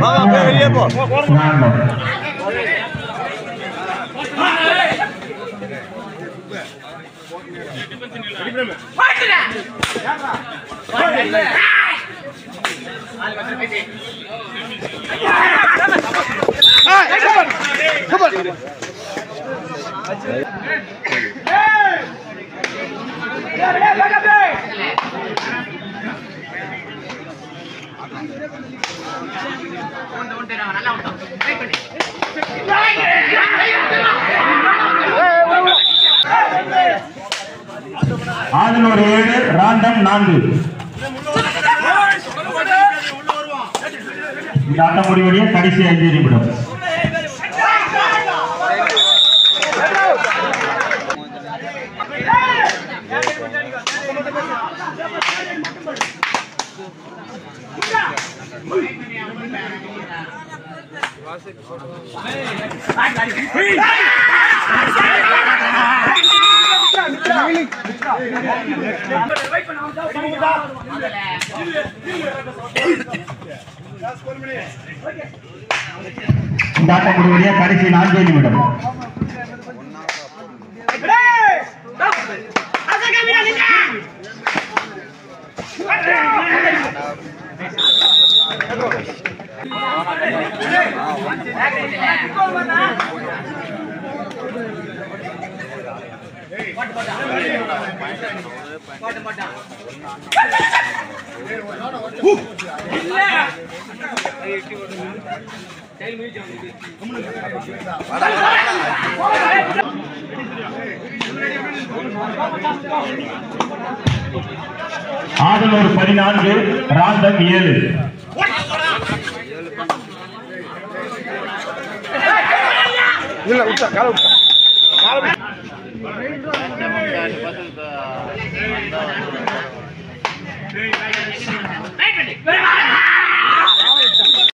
Athanur 7 random 4 இந்த ஆட்டம் முடிவடைய கடைசி 5 நிமிடம் இந்த ஆட்டம் முடிவடைய கடைசி 4 நிமிடம் ஆதனூர் 14 ராண்டம் 7 இல்ல உச்சா கால உச்சா கால